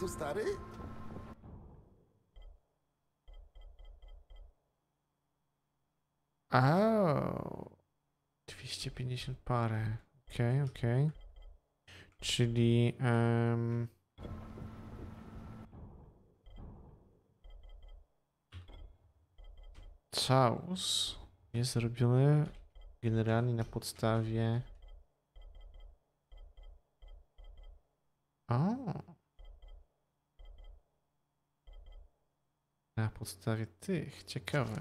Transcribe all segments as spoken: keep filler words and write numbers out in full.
tu stary? O, dwieście pięćdziesiąt parę. Okej, okay, okej. Okay. Czyli... Um... Caus jest zrobiony generalnie na podstawie... O. Na podstawie tych, ciekawe.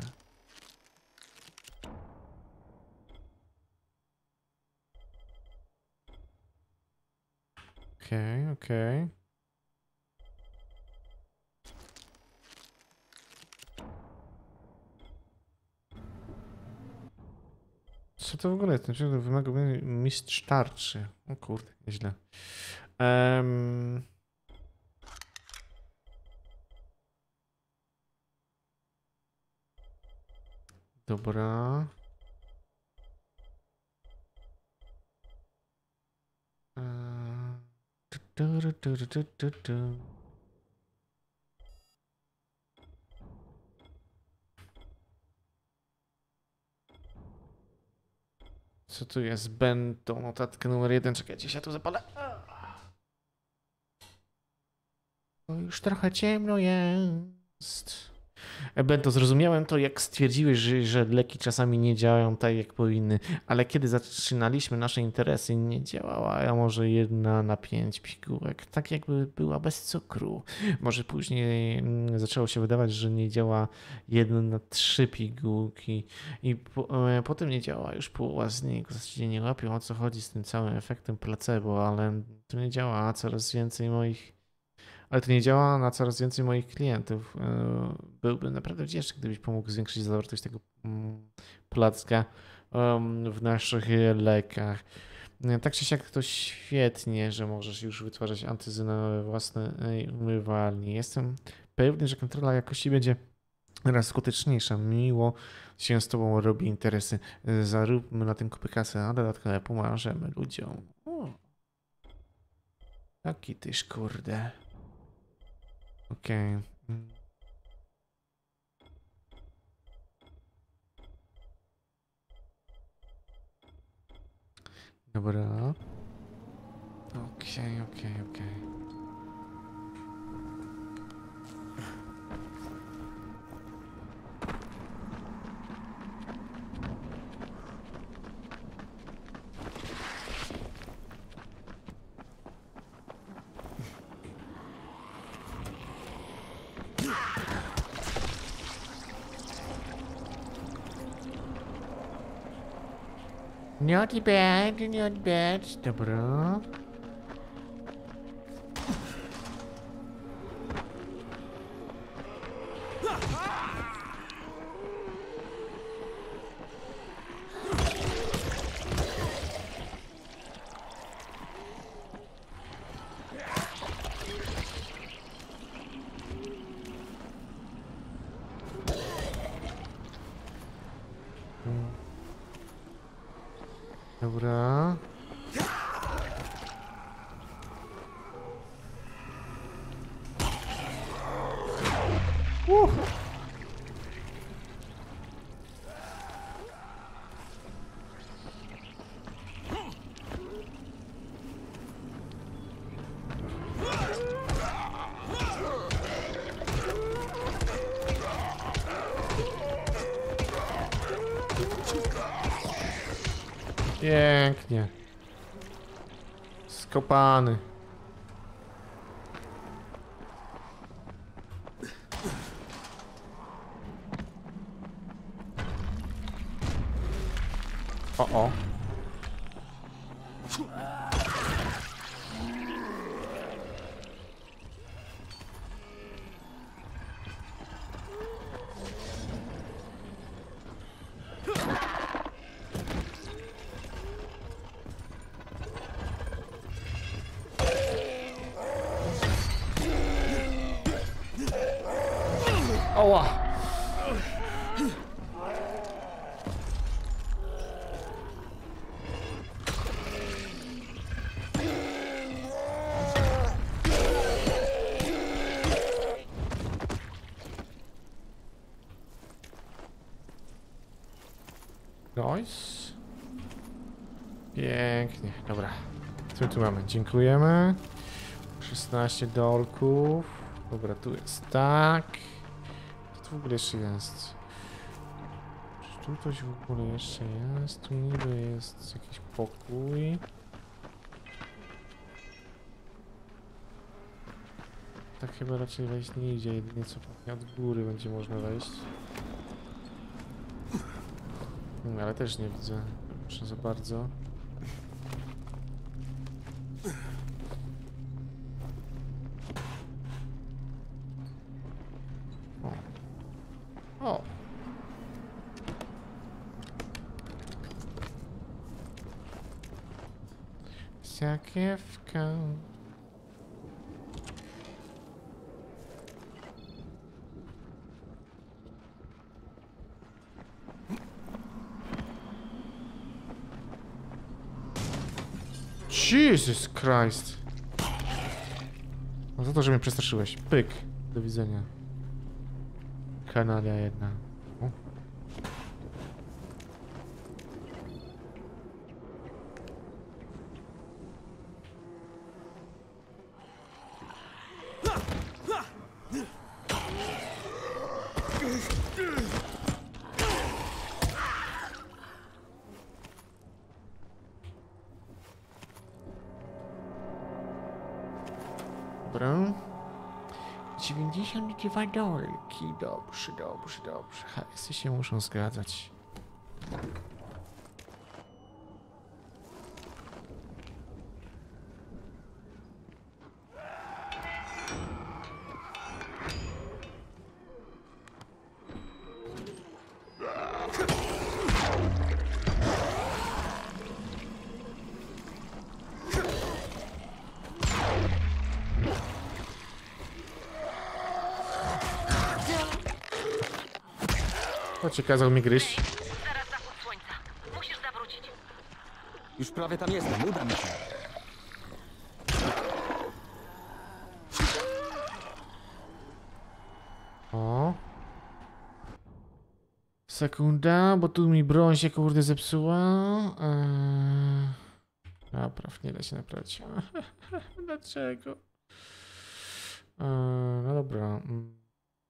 Okej, okay, okej. Okay. Co to w ogóle jest? Dlaczego wymaga mistrz tarczy? O kurde, nieźle. Um... Dobra. Eee... Du, du, du, du, du, du, du. Co tu jest? Będą notatkę numer jeden. Czekajcie, się tu zapalę. Bo już trochę ciemno jest. Bento, zrozumiałem to, jak stwierdziłeś, że, że leki czasami nie działają tak, jak powinny, ale kiedy zaczynaliśmy nasze interesy, nie działała, a może jedna na pięć pigułek, tak jakby była bez cukru. Może później zaczęło się wydawać, że nie działa jedna na trzy pigułki i po, e, potem nie działa już połowa z nich. W zasadzie nie łapią, o co chodzi z tym całym efektem placebo, ale to nie działa, a coraz więcej moich Ale to nie działa na coraz więcej moich klientów. Byłbym naprawdę wdzięczny, gdybyś pomógł zwiększyć zawartość tego placka w naszych lekach. Tak czy siak to świetnie, że możesz już wytwarzać antyzynę we własnej umywalni. Jestem pewny, że kontrola jakości będzie coraz skuteczniejsza. Miło się z tobą robi interesy. Zaróbmy na tym kupy kasy, a dodatkowo pomożemy ludziom. O. Taki tyż kurde. Okej. Okay. Dobra. Okej, okay, okej, okay, okej. Okay. Not bad, not bad. Dobra. Dobra. Uh. Pięknie. Skopany. O, o. Oła! Nice. Pięknie, dobra. Co my tu mamy? Dziękujemy. szesnaście dolków. Dobra, tu jest tak. Co tu w ogóle jeszcze jest? Czy tu coś w ogóle jeszcze jest? Tu niby jest jakiś pokój. Tak chyba raczej wejść nie idzie, jedynie co pewnie od góry będzie można wejść. Hmm, ale też nie widzę, proszę za bardzo. O. O. Sakiewka. Jesus Christ. No za to, że mnie przestraszyłeś. Pyk. Do widzenia. Kanalia jedna. O. Dobra. dziewięćdziesiąt dwa dolki. Dobrze, dobrze, dobrze. Hajsy się muszą zgadzać. O, cię kazał mi gryźć. Zaraz zachód słońca. Musisz zawrócić. Już prawie tam jestem, uda mi się. O. Sekunda, bo tu mi broń się kurde zepsuła. Eee... Napraw, nie da się naprawić. Dlaczego? Eee, no dobra. Mm.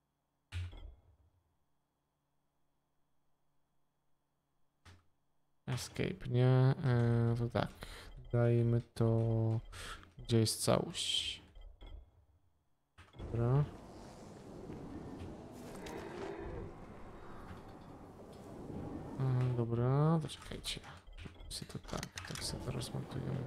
Escape, nie? Eee, to tak. Dajmy to... Gdzie jest całość? Dobra. Eee, dobra, to czekajcie. Sobie to tak, tak sobie to rozmontujemy.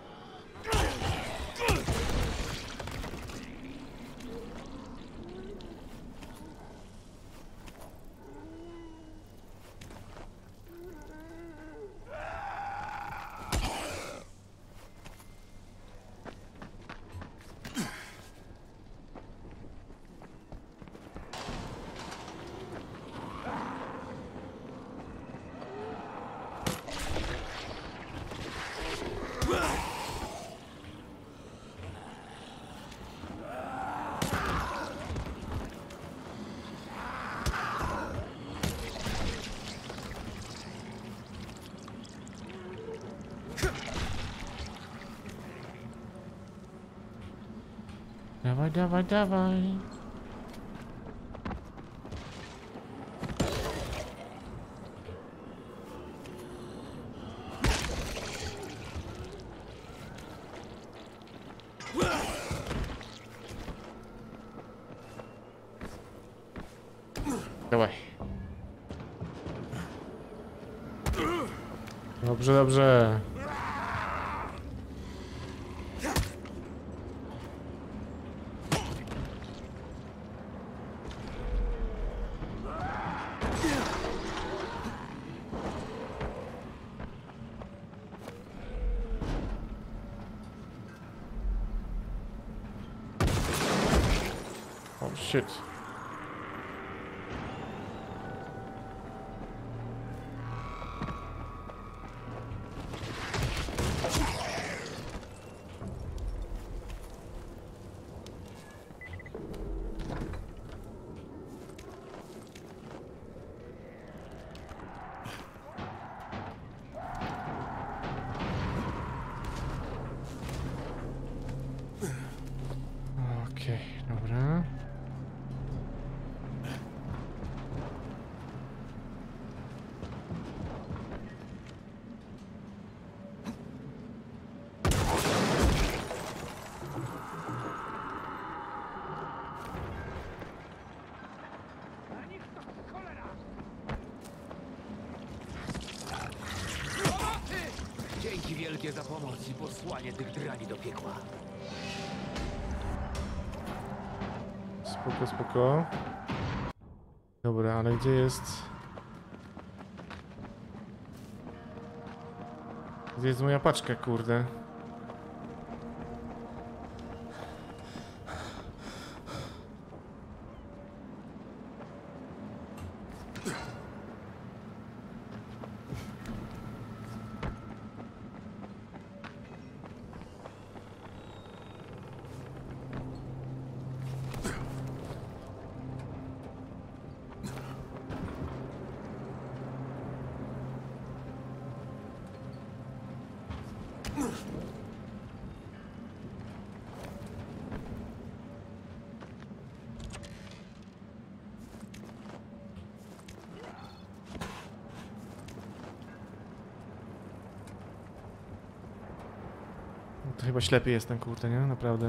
Dawaj, dawaj, dawaj. Dawaj. Dobrze, dobrze. Oh shit. Okej, dobra. Dzięki wielkie za pomoc i posłanie tych drani do piekła. Spoko, spoko. Dobra, ale gdzie jest... Gdzie jest moja paczka, kurde? To chyba ślepy jestem, kurde, nie? Naprawdę.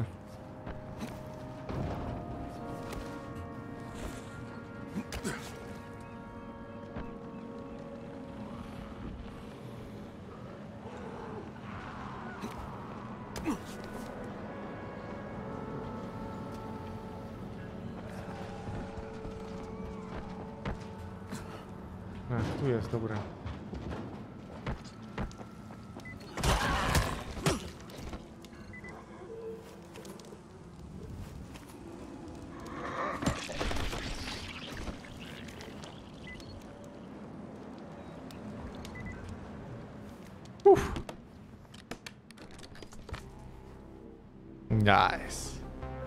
Ach, tu jest, dobra. Uff. Nice.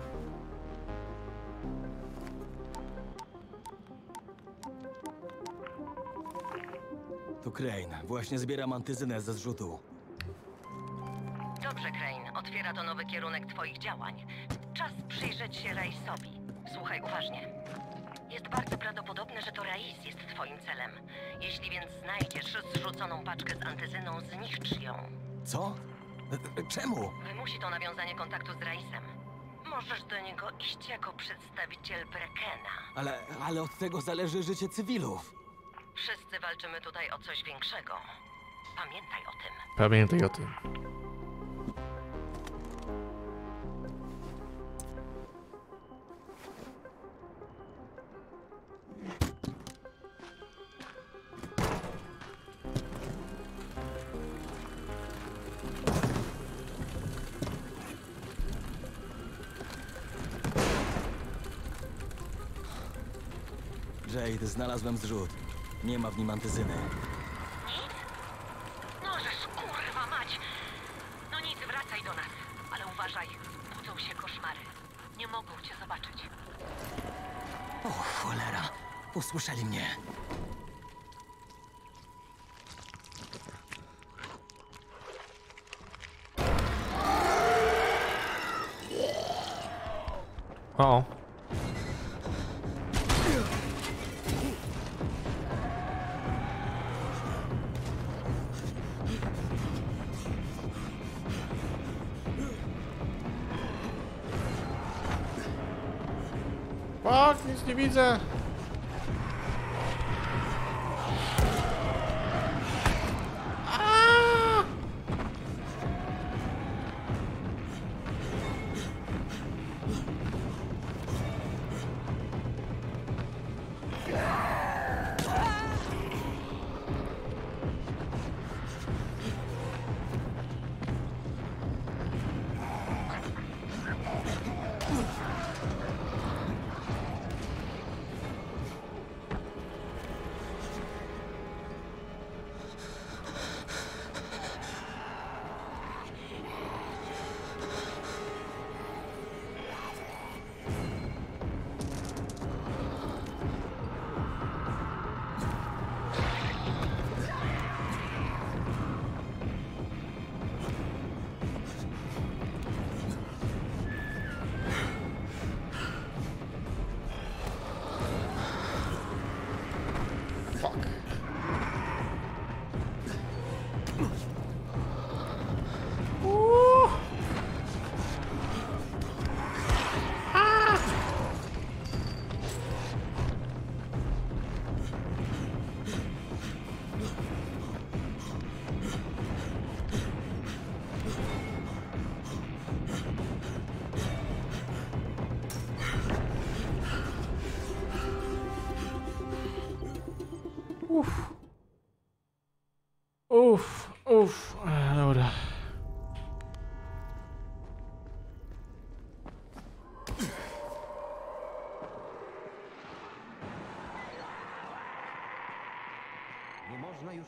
To Crane. Właśnie zbieram antyzynę ze zrzutu. Dobrze, Crane. Otwiera to nowy kierunek twoich działań. Czas przyjrzeć się Raisowi. Słuchaj uważnie. Jest bardzo prawdopodobne, że to Rais jest twoim celem. Jeśli więc znajdziesz zrzuconą paczkę z antyzyną, zniszcz ją. Co? E, e, Czemu? Wymusi to nawiązanie kontaktu z Raisem. Możesz do niego iść jako przedstawiciel Brekena. Ale, ale od tego zależy życie cywilów. Wszyscy walczymy tutaj o coś większego. Pamiętaj o tym. Pamiętaj o tym. Jade, znalazłem zrzut. Nie ma w nim antyzyny. Nic? Możesz, kurwa mać! No nic, wracaj do nas. Ale uważaj, budzą się koszmary. Nie mogą cię zobaczyć. O cholera! Usłyszeli mnie. O. Fuck, nic nie widzę. Aaaa!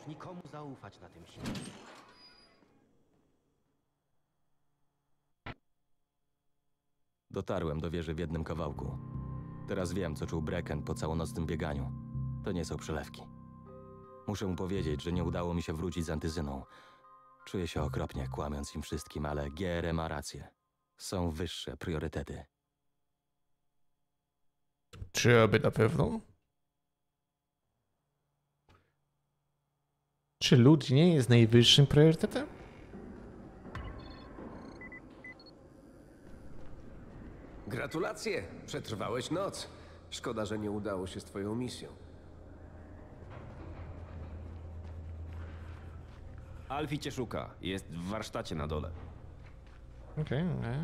już nikomu zaufać na tym świecie. Dotarłem do wieży w jednym kawałku. Teraz wiem, co czuł Brecken po całonocnym bieganiu. To nie są przelewki. Muszę mu powiedzieć, że nie udało mi się wrócić z antyzyną. Czuję się okropnie, kłamiąc im wszystkim, ale G R E ma rację. Są wyższe priorytety. Czy aby na pewno? Czy lud nie jest najwyższym priorytetem? Gratulacje! Przetrwałeś noc. Szkoda, że nie udało się z twoją misją. Alfie cię szuka. Jest w warsztacie na dole. Okej, okej.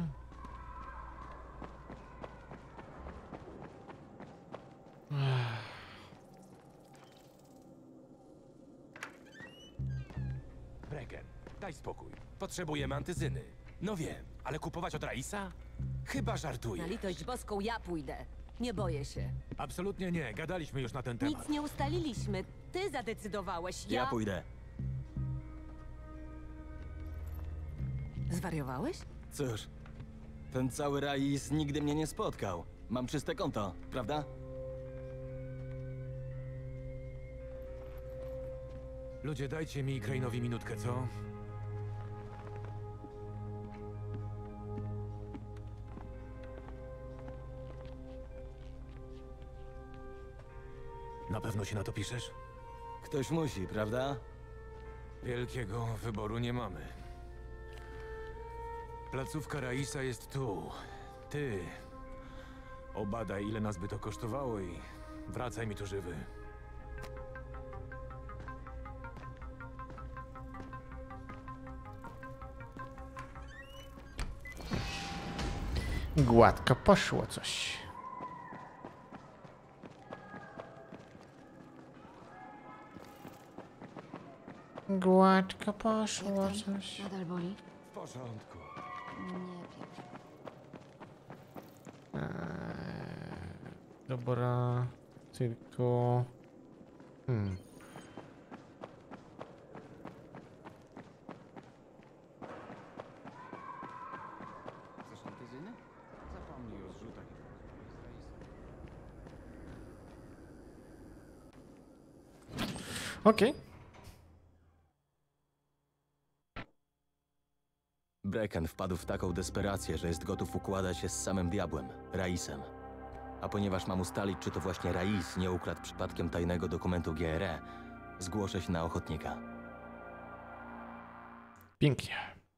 Brecken, daj spokój. Potrzebujemy antyzyny. No wiem, ale kupować od Raisa? Chyba żartuję. Na litość boską ja pójdę. Nie boję się. Absolutnie nie, gadaliśmy już na ten temat. Nic nie ustaliliśmy. Ty zadecydowałeś. Ja... Ja pójdę. Zwariowałeś? Cóż, ten cały Rais nigdy mnie nie spotkał. Mam czyste konto, prawda? Ludzie, dajcie mi i Crane'owi minutkę, co? Na pewno się na to piszesz? Ktoś musi, prawda? Wielkiego wyboru nie mamy. Placówka Raisa jest tu. Ty. Obadaj, ile nas by to kosztowało i wracaj mi tu żywy. Gładko poszło coś. Gładko poszło coś. Nadal boli? W porządku. Nie pieprz. Eee, dobra, tylko... Hmm. Chcesz antyzyny? Zapomnij o zrzutach. Okej. Brecken wpadł w taką desperację, że jest gotów układać się z samym diabłem, Raisem. A ponieważ mam ustalić, czy to właśnie Rais nie ukradł przypadkiem tajnego dokumentu G R E, zgłoszę się na ochotnika. Pięknie.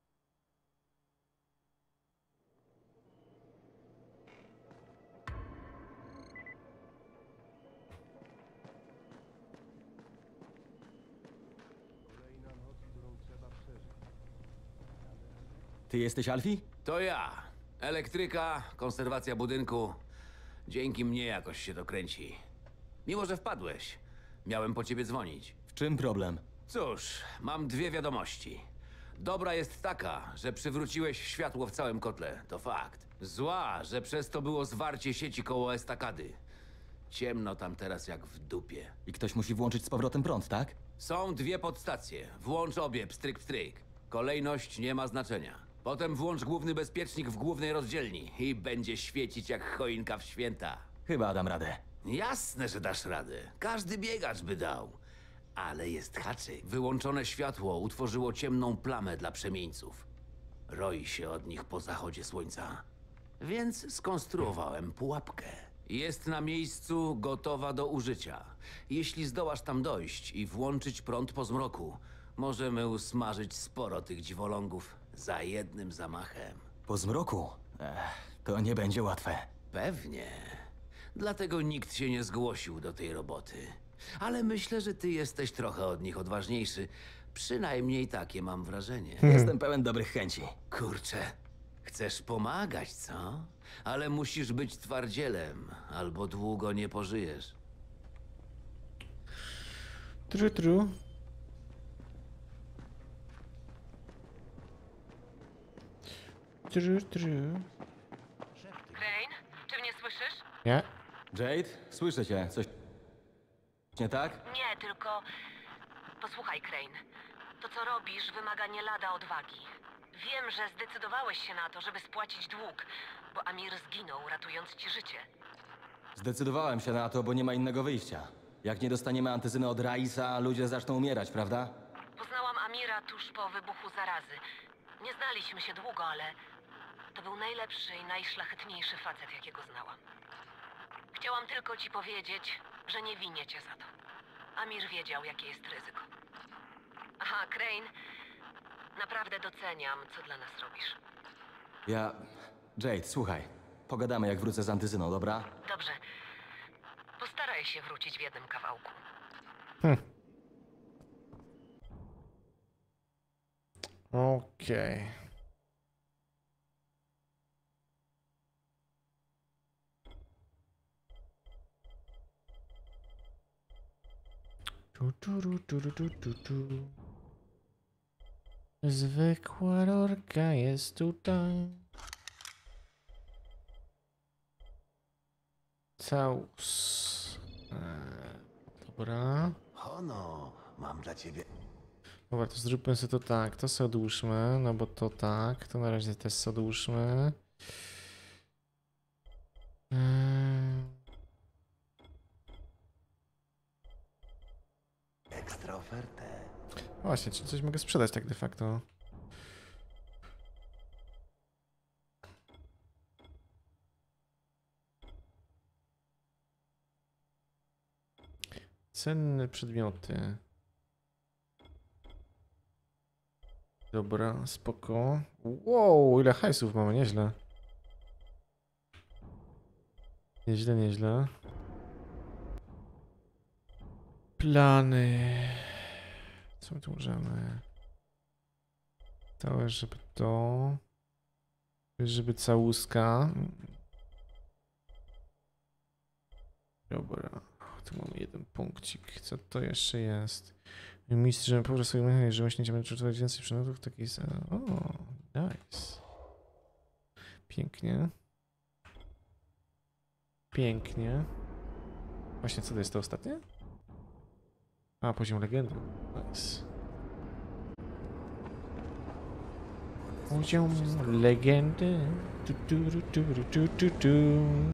Ty jesteś Alfie? To ja. Elektryka, konserwacja budynku. Dzięki mnie jakoś się to kręci. Mimo, że wpadłeś, miałem po ciebie dzwonić. W czym problem? Cóż, mam dwie wiadomości. Dobra jest taka, że przywróciłeś światło w całym kotle, to fakt. Zła, że przez to było zwarcie sieci koło estakady. Ciemno tam teraz jak w dupie. I ktoś musi włączyć z powrotem prąd, tak? Są dwie podstacje. Włącz obie, pstryk, pstryk. Kolejność nie ma znaczenia. Potem włącz główny bezpiecznik w głównej rozdzielni i będzie świecić jak choinka w święta. Chyba dam radę. Jasne, że dasz radę. Każdy biegacz by dał. Ale jest haczyk. Wyłączone światło utworzyło ciemną plamę dla przemieńców. Roi się od nich po zachodzie słońca. Więc skonstruowałem pułapkę. Jest na miejscu, gotowa do użycia. Jeśli zdołasz tam dojść i włączyć prąd po zmroku, możemy usmażyć sporo tych dziwolągów za jednym zamachem. Po zmroku? Ech, to nie będzie łatwe. Pewnie. Dlatego nikt się nie zgłosił do tej roboty. Ale myślę, że ty jesteś trochę od nich odważniejszy. Przynajmniej takie mam wrażenie. Jestem pełen dobrych chęci. Kurczę, chcesz pomagać, co? Ale musisz być twardzielem, albo długo nie pożyjesz. Tru, tru. Tru, tru. Crane, czy mnie słyszysz? Nie? Jade, słyszę cię. Coś nie tak? Nie, tylko Posłuchaj, Crane. To, co robisz, wymaga nie lada odwagi. Wiem, że zdecydowałeś się na to, żeby spłacić dług, bo Amir zginął, ratując ci życie. Zdecydowałem się na to, bo nie ma innego wyjścia. Jak nie dostaniemy antyzyny od Raisa, ludzie zaczną umierać, prawda? Poznałam Amira tuż po wybuchu zarazy. Nie znaliśmy się długo, ale to był najlepszy i najszlachetniejszy facet, jakiego znałam. Chciałam tylko ci powiedzieć, że nie winię cię za to. Amir wiedział, jakie jest ryzyko. Aha, Crane, naprawdę doceniam, co dla nas robisz. Ja... Jade, słuchaj. Pogadamy, jak wrócę z antyzyną, dobra? Dobrze. Postaraj się wrócić w jednym kawałku. Hm. Okej. Tu, tu, ru, tu, ru, tu, tu, tu. Zwykła rurka jest tutaj. Caus. Eee, dobra. Hono, mam dla ciebie... Dobra, to zróbmy sobie to tak. To sobie odłóżmy, no bo to tak. To na razie też sobie odłóżmy. Eee. Ekstra ofertę. Właśnie, czy coś mogę sprzedać tak de facto? Cenne przedmioty. Dobra, spoko. Wow, ile hajsów mamy, nieźle. Nieźle, nieźle. Plany. Co my tu możemy? To, żeby to... Żeby całuska. Dobra. Tu mamy jeden punkcik. Co to jeszcze jest? Mistrz, że po prostu że myślę, że będzie czuwać więcej przedmiotów takich. O, nice. Pięknie. Pięknie. Właśnie, co to jest to ostatnie? A, poziom legendy. Nice. Poziom legendy. Tu, tu, tu, tu, tu, tu, tu.